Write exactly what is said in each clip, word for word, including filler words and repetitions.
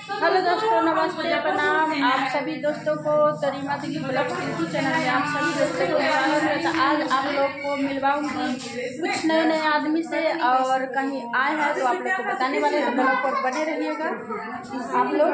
Hello दोस्तों, नमस्ते, प्रणाम आप सभी दोस्तों को। तरीमा दीदी ब्लॉग यूट्यूब चैनल में आप सभी दोस्तों को स्वागत है। तो आज आप लोग को मिलवाऊंगी कुछ नए नए आदमी से, और कहीं आए हैं तो आप लोग को बताने वाले हैं। ब्लॉग पर बने रहिएगा आप लोग।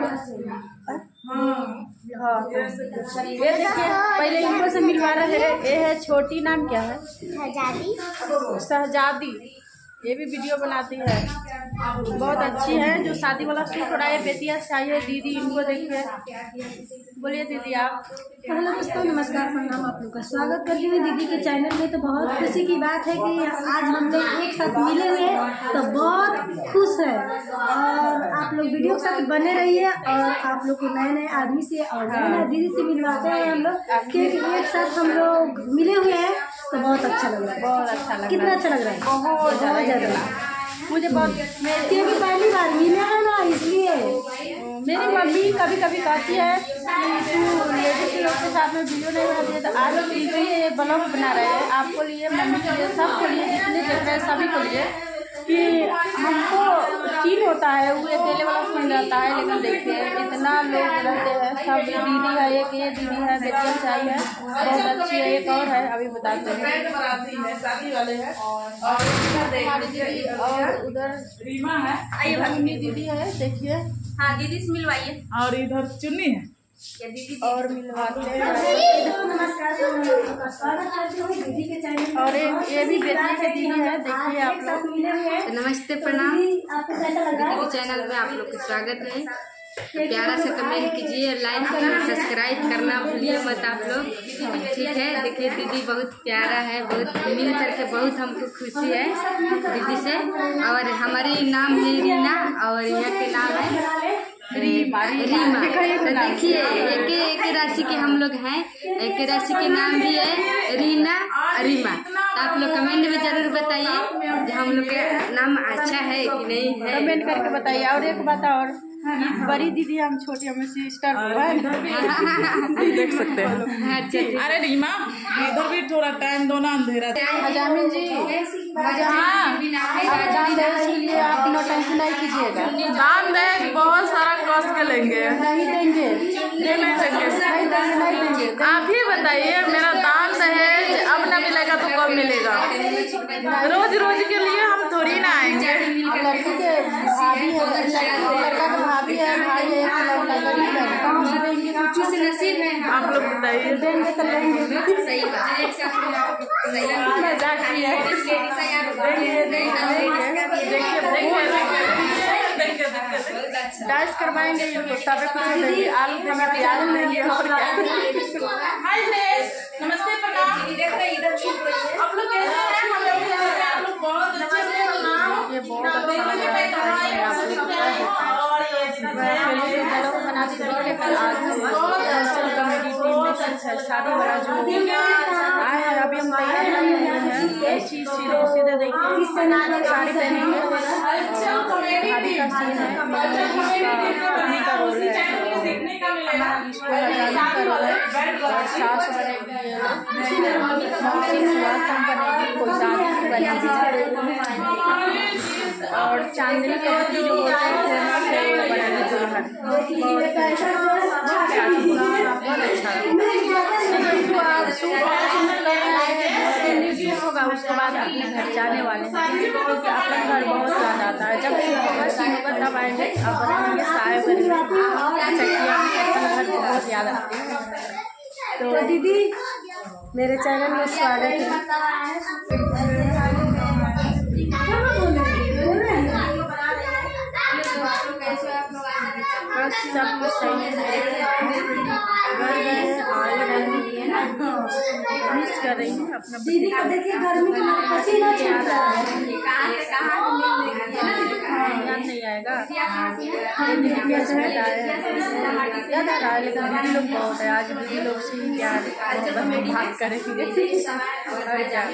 हाँ, ये देखिए, पहले इनको से मिलवा रहे हैं। ये है छोटी, नाम क्या है? शहजादी। शहजादी। ये भी वीडियो बनाती है, बहुत अच्छी है। जो शादी वाला सूट हो रहा है बेतिया से आई है दीदी, इनको देखिए। बोलिए दीदी आप। हेलो दोस्तों, नमस्कार, प्रणाम, आप लोग का स्वागत करती हूँ दीदी के चैनल में। तो बहुत खुशी की बात है कि आज हम लोग एक साथ मिले हुए हैं, तो बहुत खुश है। और आप लोग वीडियो के साथ बने रहिए, और आप लोग को नए नए आदमी से और नए नए दीदी से मिलवाते हैं हम लोग, क्योंकि एक साथ हम लोग मिले हुए हैं तो बहुत अच्छा लग रहा है। बहुत अच्छा लग रहा है। कितना अच्छा लग रहा है? बहुत ज़्यादा मुझे बहुत, क्योंकि पहली बार मिले हैं ना, इसलिए। मेरी मम्मी कभी कभी कहती है कि तू लेडीज लोग के साथ में वीडियो नहीं बनाती है, तो आज ये ब्लॉग बना रहे हैं आपको लिए, मम्मी के लिए, सबको लिए, जितने देख रहे हैं सभी को लिए, कि हमको फील होता है। वो अकेले वाला फील रहता है, लेकिन देखिए इतना लोग रहते हैं, सब दीदी है, एक ये दीदी है बेटिया से आई है, बहुत अच्छी है। एक और है, अभी बताते हैं, शादी वाले हैं। और दीदी, और उधर रीमा है, चुन्नी दीदी है, देखिए। हाँ दीदी से मिलवाइए। और इधर चुन्नी है, क्या दीदी और मिलवाते हैं। नमस्कार, स्वागत करती हूँ दीदी के चैनल। और ये भी बेटिया की दीदी है, देखिए आप लोग। मिले हुए हैं। नमस्ते, प्रणाम। आपको कैसा लगा? दीदी के चैनल में आप लोग का स्वागत है। प्यारा से कमेंट कीजिए, लाइक कीजिए, सब्सक्राइब करना भूलिए मत आप लोग, ठीक है। देखिए दीदी बहुत प्यारा है, बहुत मिल करके बहुत हमको खुशी है दीदी से। और हमारी नाम है रीना, और यहाँ के नाम है रीमा। रीमा। तो देखिए एक एक राशि के हम लोग हैं, एक राशि के नाम भी है रीना, रीमा। तो आप लोग कमेंट में जरूर बताइए हम लोग का नाम अच्छा है कि नहीं है, कमेंट करके बताइए। और एक बात और, बड़ी दीदी हम छोटी, हमें सिस्टर देख सकते हैं। अच्छा, अरे रीमा, इधर भी थोड़ा टाइम दो ना, अंधेरा। हजामिन जी, दान दहेज के लिए आप नो टेंशन नहीं कीजिएगा। दान दहेज बहुत सारा कॉस्ट के लेंगे, नहीं देंगे, ये नहीं देंगे, नहीं देंगे, नहीं देंगे। आप ही बताइए। मेरा दान दहेज अब न मिलेगा तो कब मिलेगा? रोज रोज के लिए हम थोड़ी ना आएंगे। लड़की के भाभी है, लड़का के भाभी है, भाई है, एक लड़का गरीब है, कहाँ से देंगे? कुछ से नसीब है। आप लोग बताइए। देंगे तो लेंगे। सही बात मजाक किया है। डांस करवाएंगे इनको, तब कुछ देंगे। आलू हमें प्याज देंगे, और क्या। हाय फ्रेंड्स, नमस्ते, प्रणाम। आप लोग कैसे हैं? हम लोग आप लोग बहुत अच्छे से नाम ये बहुत अच्छा लग रहा है। आप लोग पता है मैं पहले ब्लॉग बनाती थी, लेकिन आज कल्चरल कॉमेडी टीम में शादी वाला जो आए हैं, अभी हम तैयार नहीं हुए हैं। ऐसी सीधे सीधे देखिए साड़ी पहनेंगे, भाभी का सीन है, पत्नी का रोल है, इसको हजामी का रोल है, और सास बनेगी, मौसी सुहासन बनेगी, कोई दादी बनेगी, और चांदनी कपूर जो होती है वो बनानी दुल्हन। बहुत अच्छा तो आप सूट होगा, उसके बाद अपने घर जाने वाले हैं, क्योंकि अपना घर बहुत याद आता है। जब सूट होगा, सीन होगा, तब आएंगे अब बनाएंगे साय बनेंगे, चकिया में अपने घर बहुत याद आती है। तो दीदी मेरे चैनल में स्वागत है। बस सब कुछ सही है, घर गए आए रहे ना, मिस कर रही हूँ अपना दीदी को देखिए, गर्मी के मारे पसीना छूट रहा है। याद नहीं आएगा दीदी कैसे आए हैं, याद आ रहा है, लेकिन दीदी लोग बहुत है। आज दीदी लोग से ही प्यार मोहब्बत बात करेंगे। और क्या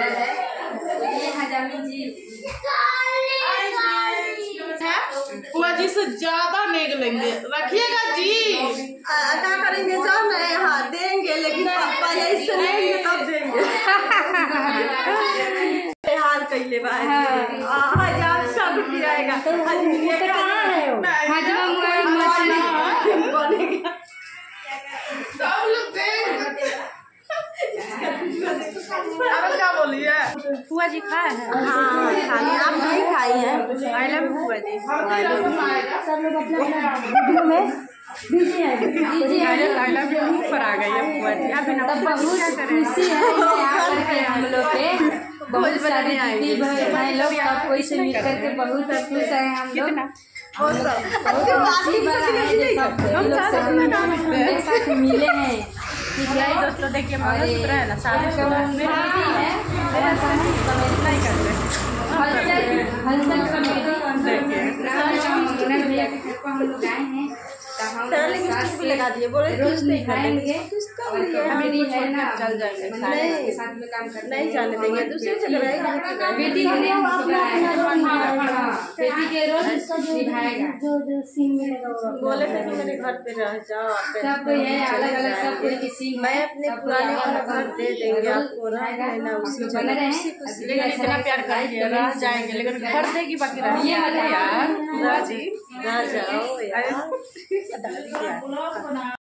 बुआ जी से ज्यादा नेग लेंगे, रखिएगा जी। क्या करेंगे, जाओ ना, यहाँ देंगे, लेकिन पहले इससे लेंगे तब देंगे। हाल कैले हजार सब गिराएगा। कहाँ है वो? आई लव यू बुआ जी। सब लोग अपना अपना वीडियो में बिजी है बिजी है। आई लव यू पर आ गई है बुआ जी। अभी ना तब बहुत खुशी है यहाँ करके हम लोग के बहुत सारी दीदी भाई लोग सब कोई से मिल करके बहुत खुश है हम लोग। बहुत खुशी वाला है जो सब हम लोग से हमारे साथ मिले हैं। ठीक है दोस्तों, देखिए मंगलसूत्र है ना शादी है मेरा समझ नहीं करते हलचल हलचल कमेटी नाम भैया के घर पर हम लोग आए हैं। लगा दिए बोले रोज नहीं खाएंगे मेरी है ना चल जाएंगे के साथ में काम करते नहीं जाने देंगे दूसरे जगह। बेटी के लिए बेटी के रोज निभाएगा जो जो सीन मिलेगा बोले थे कि मेरे घर पे रह जाओ। सब कोई है अलग अलग सब कोई किसी मैं अपने पुराने वाला घर दे देंगे आपको, रहना उसी बने रहे लेकिन इतना प्यार करेंगे रह जाएंगे, लेकिन घर देगी बाकी रह यार बुआ जी रह जाओ यार।